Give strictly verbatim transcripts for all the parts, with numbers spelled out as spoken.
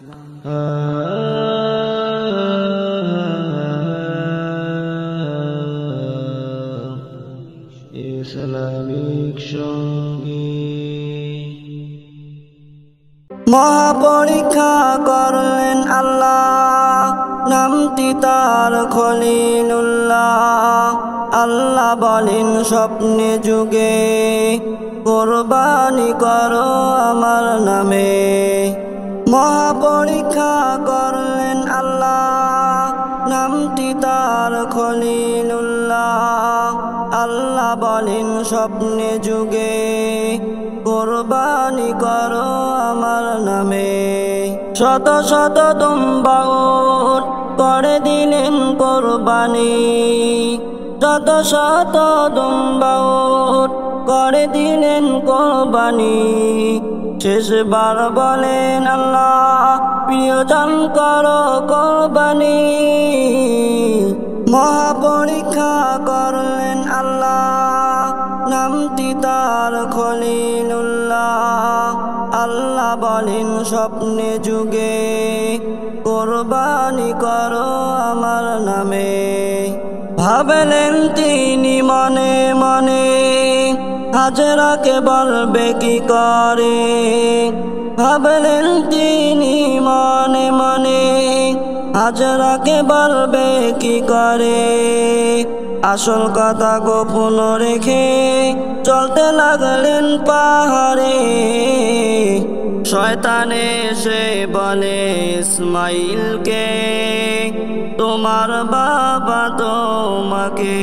Islamic সঙ্গীত। মহাপরীক্ষা করলেন আল্লাহ, নামটি তার খলিলুল্লাহ। আল্লাহ বলেন স্বপ্নে যুগে, কোরবানি করো আমার নামে। মহাপরীক্ষা করলেন আল্লাহ, নামটি তার খলিলুল্লাহ। আল্লাহ বলেন স্বপ্নে যুগে, কোরবানি করো আমার নামে। শত শত দুম্বা উট করে দিলেন কোরবানি, শত শত দুম্বা উট করে দিলেন কোরবানি। শেষবার বলেন আল্লাহ, প্রিয়জন করো কোরবানি। মহাপরীক্ষা করলেন আল্লাহ, নামটি তার খলিলুল্লাহ। আল্লাহ বলেন স্বপ্নে যুগে, কোরবানি করো আমার নামে। ভাবলেন তিনি মনে মনে, হাজেরাকে বলবে কি করে। ভাবলেন তিনি মনে মনে, হাজেরাকে বলবে কি করে। আসল কথা গোপন রেখে চলতে লাগলেন পাহাড়ে। শয়তানে এসে বলে ইসমাইলকে, তোমার বাবা তোমাকে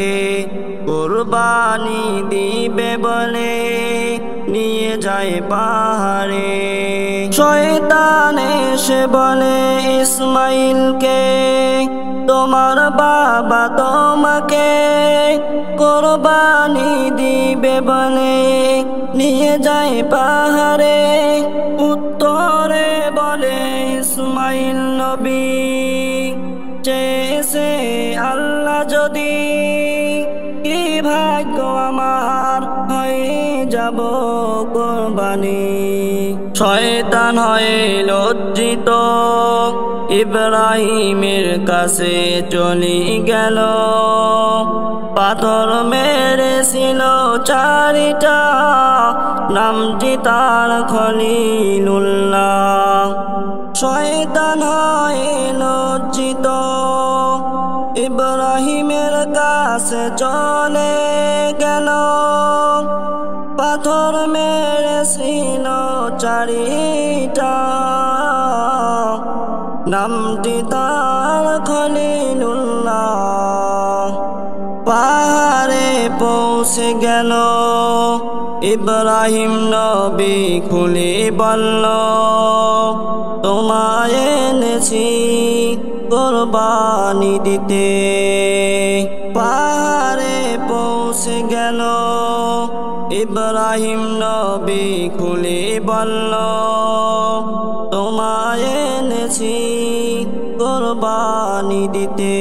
কুরবানি দিবে বলে নিয়ে যায় পাহাড়ে। শয়তান এসে বলে ইসমাইলকে, তোমার বাবা তোমাকে কুরবানি দিবে বলে নিয়ে যায় পাহাড়ে। উত্তরে বলে ইসমাইল নবী, চেয়েছে আল্লাহ যদি, কি ভাগ্য আমার হয়ে যাব কুরবানি। শয়তান হয়ে লজ্জিত ইব্রাহিমের কাছে চলে গেল। পাথর মেরেছিল চারিটা, নামটি তার খলিলুল্লাহ। শয়তান হয়ে লজ্জিত ইব্রাহিমের কাছে চলে গেল। পাথর মেরেছিল চারিটা, নামটি তার খলিলুল্লাহ। পাহাড়ে পৌঁছে গেল ইব্রাহিম নবী, খুলে বলল তোমায় এনেছি কুরবানি দিতে। পাহাড়ে পৌঁছে গেল ইব্রাহিম নবী, খুলে বলল তোমায় এনেছি কুরবানি দিতে।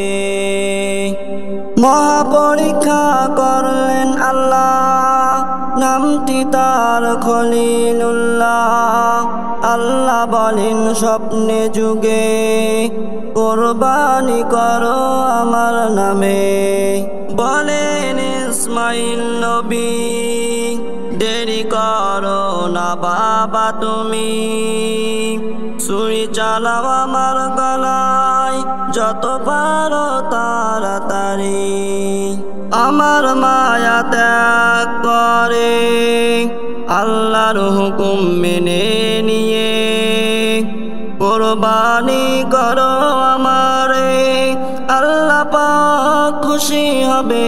মহাপরীক্ষা করলেন আল্লাহ, নামটি তার খলিলুল্লাহ। আল্লাহ বলেন স্বপ্নে যুগে, কোরবানি করো আমার নামে। বলেন ইসমাইল নবী, দেরি করো না বাবা তুমি, ছুরি চালাও আমার গলায় যত পারো তাড়াতাড়ি। আমার মায়া ত্যাগ করে আল্লাহর হুকুম মেনে নিয়ে, কোরবানি করো আমারে, আল্লাহ পাক খুশি হবে।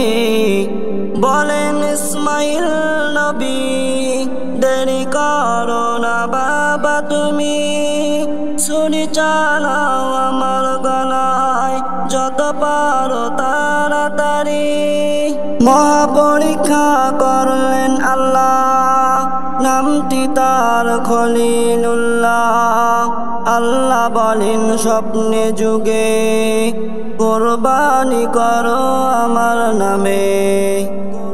বলেন ইসমাইল নবী, দেরি করো না বাবা তুমি, ছুরি চালাও আমার গলায় যত পারো তাড়াতাড়ি। মহাপরীক্ষা করলেন আল্লাহ, নামটি তার খলিলুল্লাহ। আল্লাহ বলেন স্বপ্নে যুগে, কোরবানি করো আমার নামে।